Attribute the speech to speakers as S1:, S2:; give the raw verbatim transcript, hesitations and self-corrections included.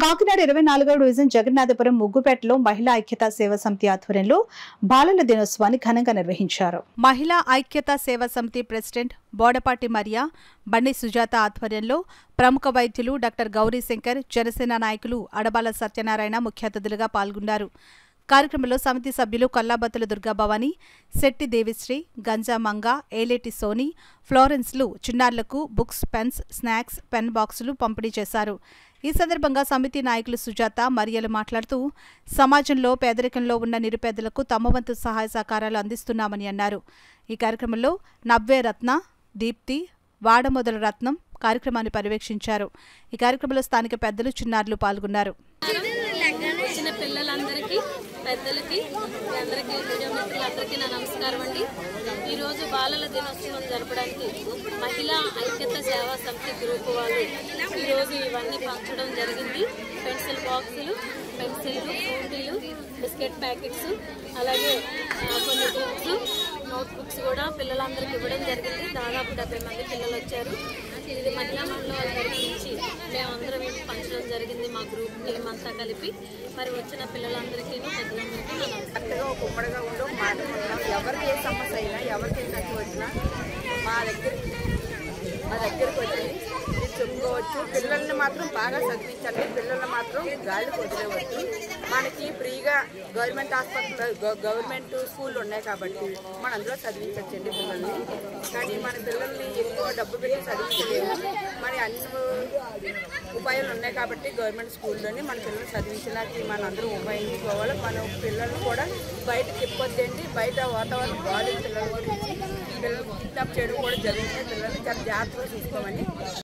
S1: కాకినాడ ఇరవై నాలుగవ డివిజన్ జగన్నాథపురం ముగ్గుపేటలో మహిళా ఐక్యతా సేవా సమితి ఆధ్వర్యంలో బాలల దినోత్సవాన్ని ఘనంగా నిర్వహించారు. మహిళా ఐక్యతా సేవా సమితి ప్రెసిడెంట్ బోడపాటి మరియా, బండి సుజాత ఆధ్వర్యంలో ప్రముఖ వైద్యులు డాక్టర్ గౌరీశంకర్, జనసేన నాయకులు అడబాల సత్యనారాయణ ముఖ్య అతిథులుగా పాల్గొన్నారు. కార్యక్రమంలో సమితి సభ్యులు కల్లాబత్తుల దుర్గాభవాని, శెట్టి దేవిశ్రీ, గంజా మంగ, ఏలేటి సోని, ఫ్లోరెన్స్లు చిన్నారులకు బుక్స్, పెన్స్, స్నాక్స్, పెన్ బాక్సులు పంపిణీ చేశారు. ఈ సందర్భంగా సమితి నాయకులు సుజాత, మరియలు మాట్లాడుతూ సమాజంలో పేదరికంలో ఉన్న నిరుపేదలకు తమ వంతు సహాయ సహకారాలు అందిస్తున్నామని అన్నారు. ఈ కార్యక్రమంలో నవ్వే రత్న, దీప్తి, వాడమొదల రత్నం కార్యక్రమాన్ని పర్యవేక్షించారు. ఈ కార్యక్రమంలో స్థానిక పెద్దలు, చిన్నారులు పాల్గొన్నారు.
S2: వచ్చిన పిల్లలందరికీ, పెద్దలకి, అందరికీ, మీడియా మిత్రులందరికీ నా నమస్కారం అండి. ఈరోజు బాలల దినోత్సవం జరపడానికి మహిళా ఐక్యత సేవా సమితి గ్రూప్ వాళ్ళు ఈరోజు ఇవన్నీ పంచడం జరిగింది. పెన్సిల్ బాక్సులు, పెన్సిల్లు, ఫ్రూటీలు, బిస్కెట్ ప్యాకెట్స్, అలాగే కొన్ని బుక్స్, నోట్ బుక్స్ కూడా పిల్లలందరికీ ఇవ్వడం జరిగింది. దాదాపు డెబ్బై మంది పిల్లలు వచ్చారు. ఇది మహిళా మండలి తరఫు నుంచి మేమందరం పంచడం జరిగింది. మా గ్రూప్ టీం అంతా కలిపి మరి వచ్చిన పిల్లలందరికీ పెద్దలందరికీ
S3: కరెక్ట్గా ఒక ఉమ్మడిగా ఉండు మాట్లాడుకుంటాం. ఎవరికి ఏ సమస్య అయినా, ఎవరికి ఏ నచ్చి వచ్చినా మా దగ్గర మా దగ్గరకు వచ్చి చెప్పుకోవచ్చు. పిల్లల్ని మాత్రం బాగా చదివించండి. పిల్లల్ని మాత్రం గాలికి వదిలేవచ్చు. మనకి ఫ్రీగా గవర్నమెంట్ హాస్పిటల్, గవర్నమెంట్ స్కూళ్ళు ఉన్నాయి కాబట్టి మన అందులో చదివించండి పిల్లల్ని. కానీ మన పిల్లల్ని ఎక్కువ డబ్బు పెట్టి చదివించలేము. మరి అన్ని ఉపాయాలు ఉన్నాయి కాబట్టి గవర్నమెంట్ స్కూల్లోని మన పిల్లల్ని చదివించడానికి మన అందరూ ఉపయోగించుకోవాలి. మన పిల్లల్ని కూడా బయట తిప్పొద్దండి. బయట వాతావరణం బాగాలేదు. పిల్లల గురించి పిల్లలు కిడ్నాప్ చేయడం కూడా జరుగుతుంది. పిల్లల్ని చాలా జాగ్రత్తగా చూసుకోమని